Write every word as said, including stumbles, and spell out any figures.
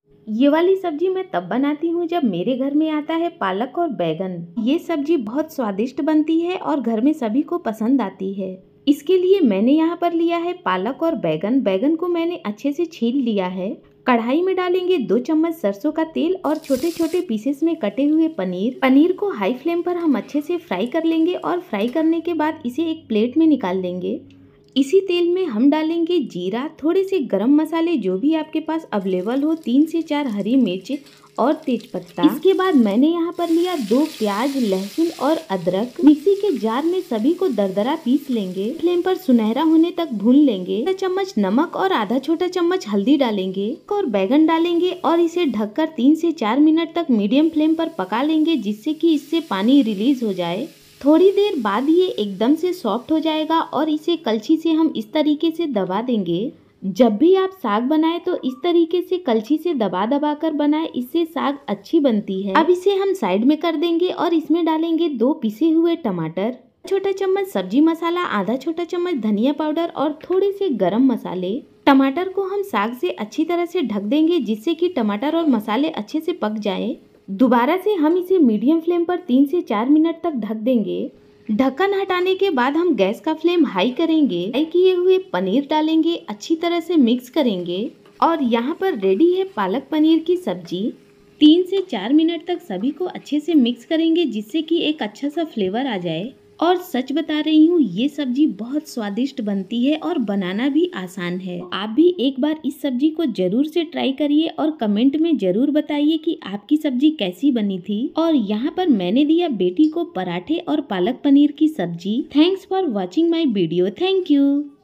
ये वाली सब्जी मैं तब बनाती हूँ जब मेरे घर में आता है पालक और बैगन। ये सब्जी बहुत स्वादिष्ट बनती है और घर में सभी को पसंद आती है। इसके लिए मैंने यहाँ पर लिया है पालक और बैगन। बैगन को मैंने अच्छे से छील लिया है। कढ़ाई में डालेंगे दो चम्मच सरसों का तेल और छोटे छोटे पीसेस में कटे हुए पनीर। पनीर को हाई फ्लेम पर हम अच्छे से फ्राई कर लेंगे और फ्राई करने के बाद इसे एक प्लेट में निकाल लेंगे। इसी तेल में हम डालेंगे जीरा, थोड़े से गरम मसाले जो भी आपके पास अवेलेबल हो, तीन से चार हरी मिर्च और तेजपत्ता। इसके बाद मैंने यहाँ पर लिया दो प्याज, लहसुन और अदरक। मिक्सी के जार में सभी को दरदरा पीस लेंगे। फ्लेम पर सुनहरा होने तक भून लेंगे। आधा चम्मच नमक और आधा छोटा चम्मच हल्दी डालेंगे और बैगन डालेंगे और इसे ढककर तीन से चार मिनट तक मीडियम फ्लेम पर पका लेंगे, जिससे कि इससे पानी रिलीज हो जाए। थोड़ी देर बाद ये एकदम से सॉफ्ट हो जाएगा और इसे कलछी से हम इस तरीके से दबा देंगे। जब भी आप साग बनाएं तो इस तरीके से कलछी से दबा दबा कर बनाएं, इससे साग अच्छी बनती है। अब इसे हम साइड में कर देंगे और इसमें डालेंगे दो पिसे हुए टमाटर, छोटा चम्मच सब्जी मसाला, आधा छोटा चम्मच धनिया पाउडर और थोड़े से गरम मसाले। टमाटर को हम साग से अच्छी तरह से ढक देंगे, जिससे कि टमाटर और मसाले अच्छे से पक जाएं। दोबारा से हम इसे मीडियम फ्लेम पर तीन से चार मिनट तक ढक देंगे। ढक्कन हटाने के बाद हम गैस का फ्लेम हाई करेंगे। फ्राई किए हुए पनीर डालेंगे, अच्छी तरह से मिक्स करेंगे और यहाँ पर रेडी है पालक पनीर की सब्जी। तीन से चार मिनट तक सभी को अच्छे से मिक्स करेंगे, जिससे कि एक अच्छा सा फ्लेवर आ जाए। और सच बता रही हूँ, ये सब्जी बहुत स्वादिष्ट बनती है और बनाना भी आसान है। आप भी एक बार इस सब्जी को जरूर से ट्राई करिए और कमेंट में जरूर बताइए कि आपकी सब्जी कैसी बनी थी। और यहाँ पर मैंने दिया बेटी को पराठे और पालक पनीर की सब्जी। Thanks for watching my video. Thank you.